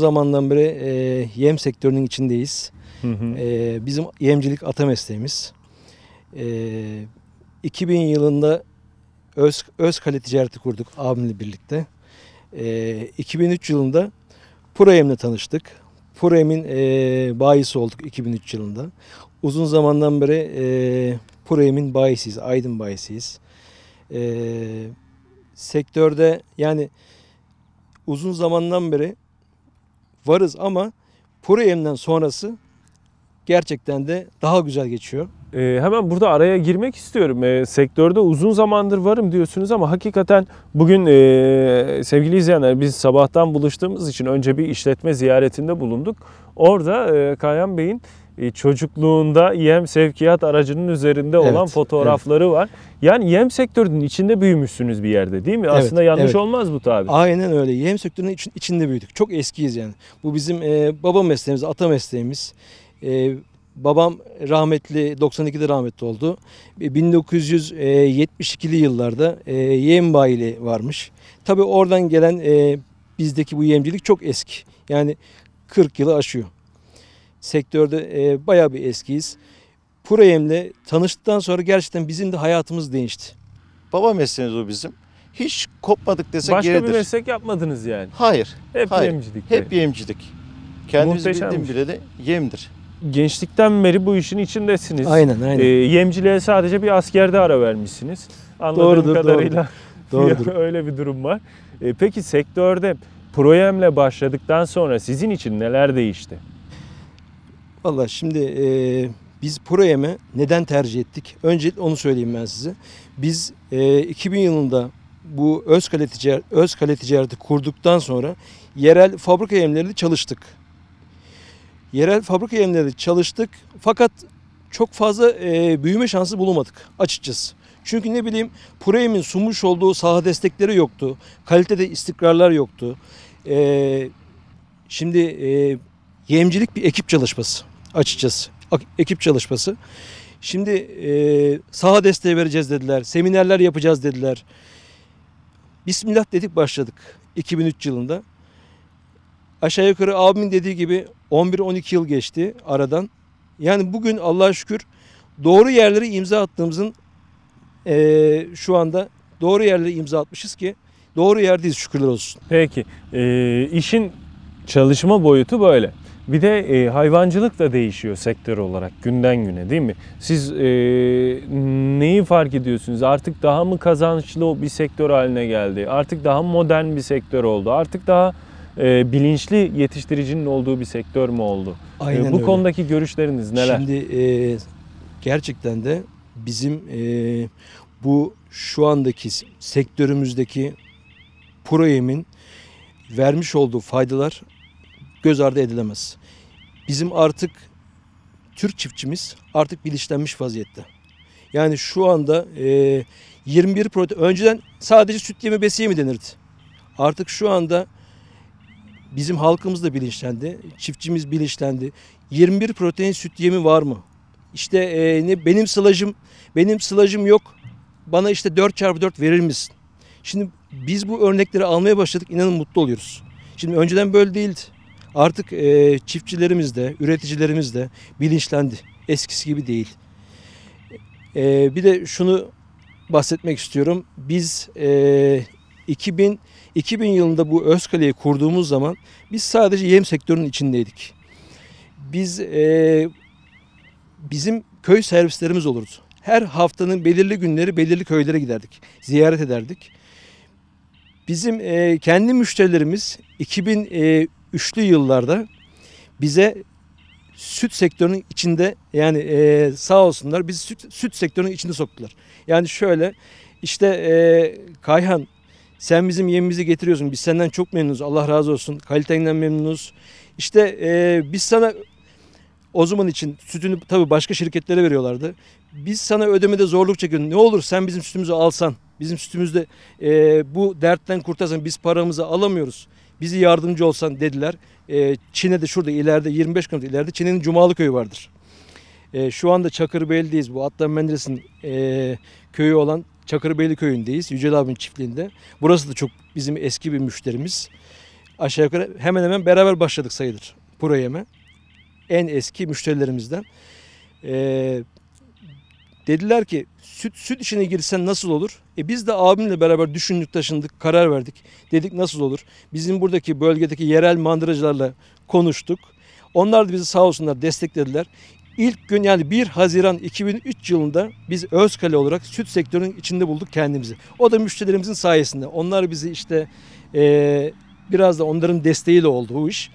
zamandan beri yem sektörünün içindeyiz. Hı hı. Bizim yemcilik ata mesleğimiz. 2000 yılında Özkale Ticareti kurduk abimle birlikte. 2003 yılında Proyem'le tanıştık. Proyem'in bayisi olduk 2003 yılında. Uzun zamandan beri Proyem'in bayisiyiz, Aydın bayisiyiz. Sektörde yani uzun zamandan beri varız ama Proyem'den sonrası gerçekten de daha güzel geçiyor. Hemen burada araya girmek istiyorum. Sektörde uzun zamandır varım diyorsunuz ama hakikaten bugün sevgili izleyenler biz sabahtan buluştuğumuz için önce bir işletme ziyaretinde bulunduk. Orada Kayhan Bey'in çocukluğunda yem sevkiyat aracının üzerinde olan Evet, fotoğrafları var. Yani yem sektörünün içinde büyümüşsünüz bir yerde değil mi? Evet, Aslında yanlış evet. olmaz bu tabir. Aynen öyle. Yem sektörünün içinde büyüdük. Çok eskiyiz yani. Bu bizim baba mesleğimiz, ata mesleğimiz. Babam rahmetli 92'de rahmetli oldu. 1972'li yıllarda yem bayiliği varmış. Tabii oradan gelen bizdeki bu yemcilik çok eski. Yani 40 yılı aşıyor. Sektörde bayağı bir eskiyiz. Proyem'le tanıştıktan sonra gerçekten bizim de hayatımız değişti. Baba mesleğimiz o bizim. Hiç kopmadık desek Başka yeridir. bir meslek yapmadınız yani. Hayır. Hep hayır. yemcilik. Hep yemcilik. Kendimiz Muhteşemmiş. bildiğim bileli yemdir. Gençlikten beri bu işin içindesiniz. Aynen. Yemciliğe sadece bir askerde ara vermişsiniz. Anladığım Doğrudur, kadarıyla Doğrudur. öyle bir durum var. Peki sektörde Proyem'le başladıktan sonra sizin için neler değişti? Vallahi şimdi biz Proyem'i neden tercih ettik? Öncelikle onu söyleyeyim ben size. Biz 2000 yılında bu Özkale Ticareti kurduktan sonra yerel fabrika yemleriyle çalıştık. Yerel fabrika yemleri çalıştık fakat çok fazla büyüme şansı bulamadık açıkçası. Çünkü ne bileyim Proyem'in sunmuş olduğu saha destekleri yoktu. Kalitede istikrarlar yoktu. Şimdi yemcilik bir ekip çalışması açıkçası. Ekip çalışması. Şimdi saha desteği vereceğiz dediler. Seminerler yapacağız dediler. Bismillah dedik başladık 2003 yılında. Aşağı yukarı abimin dediği gibi 11-12 yıl geçti aradan. Yani bugün Allah'a şükür doğru yerlere imza attığımızın şu anda doğru yerlere imza atmışız ki doğru yerdeyiz şükürler olsun. Peki işin çalışma boyutu böyle. Bir de hayvancılık da değişiyor sektör olarak günden güne değil mi? Siz neyi fark ediyorsunuz? Artık daha mı kazançlı bir sektör haline geldi? Artık daha modern bir sektör oldu? Artık daha bilinçli yetiştiricinin olduğu bir sektör mü oldu? Aynen bu öyle. konudaki görüşleriniz neler? Şimdi gerçekten de bizim bu şu andaki sektörümüzdeki Proyem'in vermiş olduğu faydalar göz ardı edilemez. Bizim artık Türk çiftçimiz artık bilinçlenmiş vaziyette. Yani şu anda 21 protein önceden sadece süt yemi besi yemi denirdi. Artık şu anda bizim halkımız da bilinçlendi. Çiftçimiz bilinçlendi. 21 protein süt yemi var mı? İşte ne benim sılajım yok. Bana işte 4x4 verir misin? Şimdi biz bu örnekleri almaya başladık. İnanın mutlu oluyoruz. Şimdi önceden böyle değildi. Artık çiftçilerimiz de, üreticilerimiz de bilinçlendi. Eskisi gibi değil. Bir de şunu bahsetmek istiyorum. Biz 2000 yılında bu Özkale'yi kurduğumuz zaman biz sadece yem sektörünün içindeydik. Bizim köy servislerimiz olurdu. Her haftanın belirli günleri belirli köylere giderdik. Ziyaret ederdik. Bizim kendi müşterilerimiz 2003'lü yıllarda bize süt sektörünün içinde yani sağ olsunlar bizi süt sektörünün içinde soktular. Yani şöyle işte Kayhan sen bizim yemimizi getiriyorsun. Biz senden çok memnunuz. Allah razı olsun. Kalitenden memnunuz. İşte biz sana o zaman için sütünü tabii başka şirketlere veriyorlardı. Biz sana ödemede zorluk çekiyoruz. Ne olur sen bizim sütümüzü alsan. Bizim sütümüzde bu dertten kurtarsan biz paramızı alamıyoruz. Bizi yardımcı olsan dediler. Çine'de şurada ileride 25 km ileride Çine'nin Cumalı köyü vardır. Şu anda Çakırbeyli'deyiz. Bu Adnan Menderes'in köyü olan Çakırbeyli köyündeyiz. Yücel abinin çiftliğinde. Burası da çok bizim eski bir müşterimiz. aşağı yukarı hemen hemen beraber başladık sayılır ProYem'e. En eski müşterilerimizden. Dediler ki süt işine girsen nasıl olur? Biz de abimle beraber düşündük, taşındık, karar verdik. Dedik nasıl olur? Bizim buradaki bölgedeki yerel mandıracılarla konuştuk. Onlar da bizi sağ olsunlar desteklediler. İlk gün yani 1 Haziran 2003 yılında biz Özkale olarak süt sektörünün içinde bulduk kendimizi. O da müşterilerimizin sayesinde. Onlar bizi işte biraz da onların desteğiyle oldu bu iş.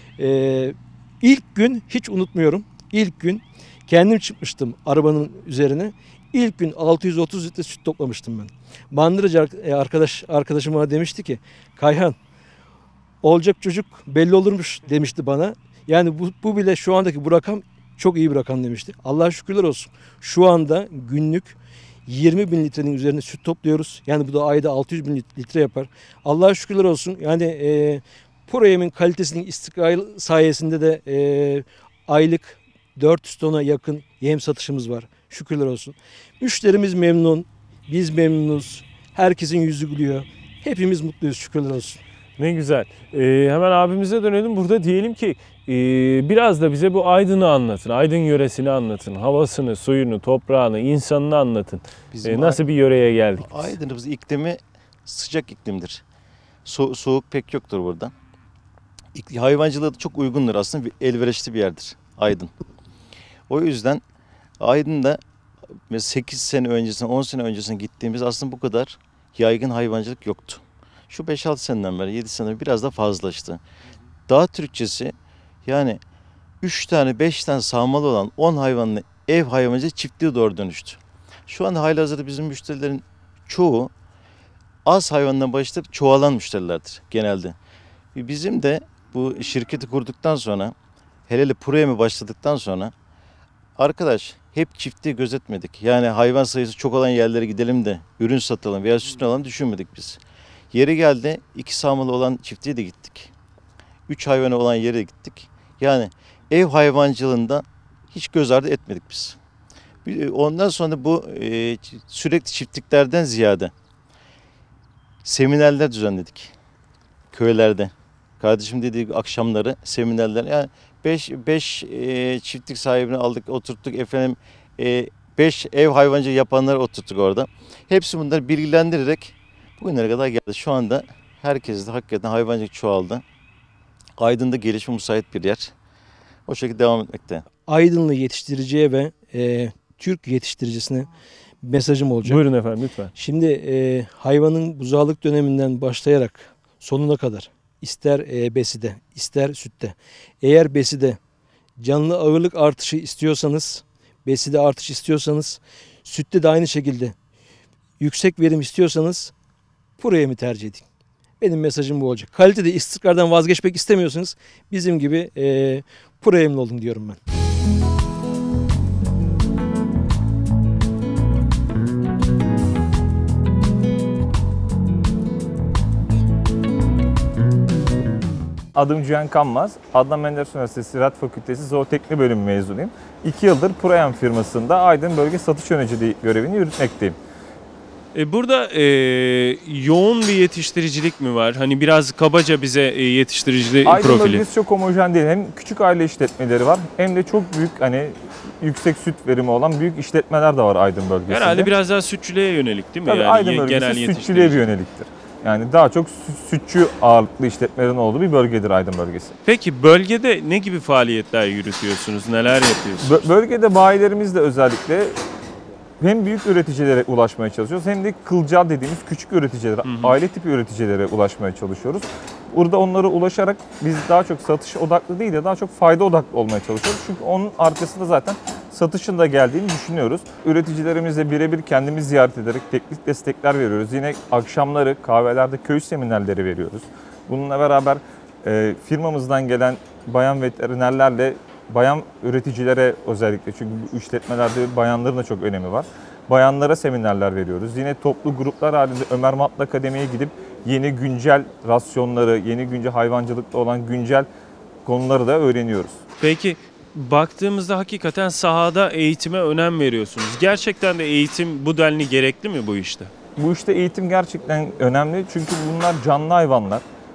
İlk gün hiç unutmuyorum. İlk gün kendim çıkmıştım arabanın üzerine. İlk gün 630 litre süt toplamıştım ben. Mandıracı arkadaşım bana demişti ki Kayhan olacak çocuk belli olurmuş demişti bana. Yani bu bile şu andaki bu rakam çok iyi bir rakam demişti. Allah'a şükürler olsun. Şu anda günlük 20 bin litrenin üzerine süt topluyoruz. Yani bu da ayda 600 bin litre yapar. Allah'a şükürler olsun. Yani ProYem'in kalitesinin istikrarı sayesinde de aylık 400 tona yakın yem satışımız var. Şükürler olsun. Müşterimiz memnun. Biz memnunuz. Herkesin yüzü gülüyor. Hepimiz mutluyuz. Şükürler olsun. Ne güzel. Hemen abimize dönelim. Burada diyelim ki biraz da bize bu Aydın'ı anlatın. Aydın yöresini anlatın. Havasını, suyunu, toprağını, insanını anlatın. Nasıl bir yöreye geldik biz? Aydın'ımız iklimi sıcak iklimdir. Soğuk pek yoktur burada. Hayvancılığa da çok uygundur aslında. Elverişli bir yerdir Aydın. O yüzden Aydın'da 8 sene öncesine, 10 sene öncesine gittiğimiz aslında bu kadar yaygın hayvancılık yoktu. Şu 5-6 seneden beri, 7 seneden biraz da fazlalaştı. Dağ Türkçesi yani 3 tane 5 tane sağmalı olan 10 hayvanlı ev hayvancılığı çiftliğe doğru dönüştü. Şu anda halihazırda bizim müşterilerin çoğu az hayvandan başlayıp çoğalan müşterilerdir genelde. Bizim de bu şirketi kurduktan sonra hele ProYem'e başladıktan sonra arkadaş hep çiftliği gözetmedik. Yani hayvan sayısı çok olan yerlere gidelim de ürün satalım veya sütünü alalım düşünmedik biz. Yeri geldi 2 sağmalı olan çiftliğe de gittik. 3 hayvanı olan yere de gittik. Yani ev hayvancılığında hiç göz ardı etmedik biz. Ondan sonra bu sürekli çiftliklerden ziyade seminerler düzenledik köylerde. Kardeşim dediği akşamları seminerler yani 5 çiftlik sahibini aldık oturttuk efendim 5 ev hayvancılığı yapanları oturttuk orada. Hepsi bunları bilgilendirerek bugünlere kadar geldi. Şu anda herkes de hakikaten hayvancılık çoğaldı. Aydın'da gelişme müsait bir yer. O şekilde devam etmekte. Aydınlı yetiştiriciye ve Türk yetiştiricisine mesajım olacak. Buyurun efendim lütfen. Şimdi hayvanın buzağlık döneminden başlayarak sonuna kadar ister beside ister sütte. Eğer beside canlı ağırlık artışı istiyorsanız, beside artış istiyorsanız, sütte de aynı şekilde yüksek verim istiyorsanız ProYem'i tercih edin. Benim mesajım bu olacak. Kalitede istikrardan vazgeçmek istemiyorsanız bizim gibi ProYem'li olun diyorum ben. Adım Cihan Kanmaz. Adnan Menderes Üniversitesi Ziraat Fakültesi Zootehnik Bölümü mezunuyum. 2 yıldır ProYem firmasında Aydın Bölge Satış Yöneticiliği görevini yürütmekteyim. Burada yoğun bir yetiştiricilik mi var? Hani biraz kabaca bize yetiştiricilik Aydın profili. bölgesi çok homojen değil. Hem küçük aile işletmeleri var hem de çok büyük hani yüksek süt verimi olan büyük işletmeler de var Aydın bölgesinde. Herhalde biraz daha sütçülüğe yönelik değil mi? Tabii Yani Aydın genel bölgesi sütçülüğe bir yöneliktir. Yani daha çok sütçü ağırlıklı işletmelerin olduğu bir bölgedir Aydın bölgesi. Peki bölgede ne gibi faaliyetler yürütüyorsunuz? Neler yapıyorsunuz? Bölgede bayilerimizle özellikle hem büyük üreticilere ulaşmaya çalışıyoruz hem de kılcal dediğimiz küçük üreticilere, aile tipi üreticilere ulaşmaya çalışıyoruz. Burada onlara ulaşarak biz daha çok satış odaklı değil de daha çok fayda odaklı olmaya çalışıyoruz. Çünkü onun arkasında zaten satışın da geldiğini düşünüyoruz. Üreticilerimizle birebir kendimiz ziyaret ederek teknik destekler veriyoruz. Yine akşamları kahvelerde köy seminerleri veriyoruz. Bununla beraber firmamızdan gelen bayan veterinerlerle bayan üreticilere özellikle çünkü bu işletmelerde bayanların da çok önemi var. Bayanlara seminerler veriyoruz. Yine toplu gruplar halinde Ömer Matlı Akademi'ye gidip yeni güncel rasyonları, yeni güncel hayvancılıkta olan güncel konuları da öğreniyoruz. Peki baktığımızda hakikaten sahada eğitime önem veriyorsunuz. Gerçekten de eğitim bu denli gerekli mi bu işte? Bu işte eğitim gerçekten önemli çünkü bunlar canlı hayvanlar.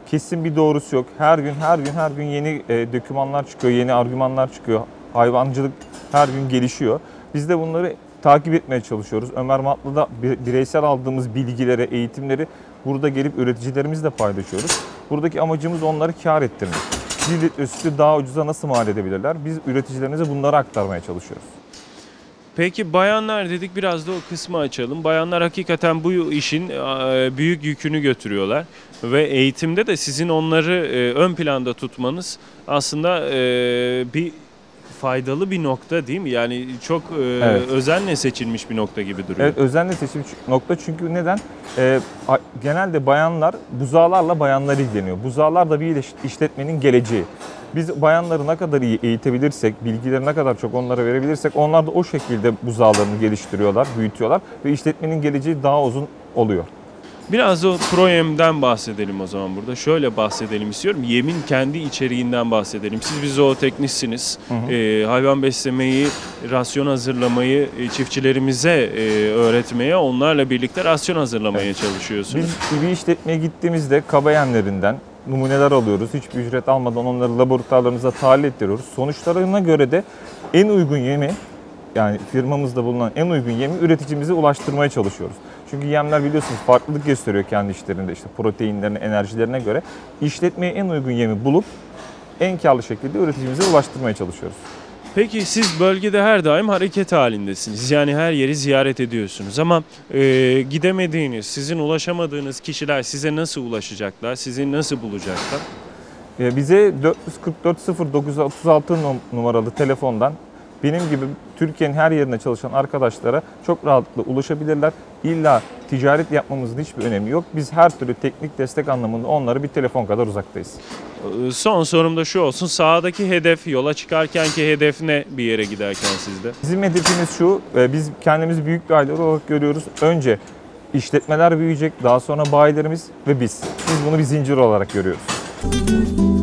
kesin bir doğrusu yok. Her gün yeni dokümanlar çıkıyor, yeni argümanlar çıkıyor. Hayvancılık her gün gelişiyor. Biz de bunları takip etmeye çalışıyoruz. Ömer Matlı'da bireysel aldığımız bilgileri, eğitimleri burada gelip üreticilerimizle paylaşıyoruz. Buradaki amacımız onları kâr ettirmek. 1 litre sütü daha ucuza nasıl mal edebilirler? Biz üreticilerimize bunları aktarmaya çalışıyoruz. Peki bayanlar dedik, biraz da o kısmı açalım. Bayanlar hakikaten bu işin büyük yükünü götürüyorlar ve eğitimde de sizin onları ön planda tutmanız aslında bir faydalı bir nokta değil mi? Yani çok Evet. özenle seçilmiş bir nokta gibi duruyor. Evet, özenle seçilmiş nokta çünkü neden? Genelde bayanlar, buzağlarla bayanlar ilgileniyor. Buzağlar da bir işletmenin geleceği. Biz bayanları ne kadar iyi eğitebilirsek, bilgileri ne kadar çok onlara verebilirsek onlar da o şekilde buzağlarını geliştiriyorlar, büyütüyorlar ve işletmenin geleceği daha uzun oluyor. Biraz da ProYem'den bahsedelim o zaman burada. Şöyle bahsedelim istiyorum. Yemin kendi içeriğinden bahsedelim. Siz bir zooteknistsiniz. Hayvan beslemeyi, rasyon hazırlamayı çiftçilerimize öğretmeye, onlarla birlikte rasyon hazırlamaya çalışıyorsunuz. Biz bir işletmeye gittiğimizde kaba yemlerinden numuneler alıyoruz. Hiçbir ücret almadan onları laboratuvarlarımıza tahlil ettiriyoruz. Sonuçlarına göre de en uygun yemi, yani firmamızda bulunan en uygun yemi üreticimize ulaştırmaya çalışıyoruz. Çünkü yemler biliyorsunuz farklılık gösteriyor kendi işlerinde, işte proteinlerine, enerjilerine göre. İşletmeye en uygun yemi bulup en karlı şekilde üreticimize ulaştırmaya çalışıyoruz. Peki siz bölgede her daim hareket halindesiniz. Yani her yeri ziyaret ediyorsunuz ama gidemediğiniz, sizin ulaşamadığınız kişiler size nasıl ulaşacaklar, sizi nasıl bulacaklar? Bize 444 numaralı telefondan benim gibi Türkiye'nin her yerinde çalışan arkadaşlara çok rahatlıkla ulaşabilirler. İlla ticaret yapmamızın hiçbir önemi yok. Biz her türlü teknik destek anlamında onlara bir telefon kadar uzaktayız. Son sorum da şu olsun. Sahadaki hedef, yola çıkarkenki hedef ne bir yere giderken sizde? Bizim hedefimiz şu, biz kendimizi büyük bir aile olarak görüyoruz. Önce işletmeler büyüyecek, daha sonra bayilerimiz ve biz. Biz bunu bir zincir olarak görüyoruz.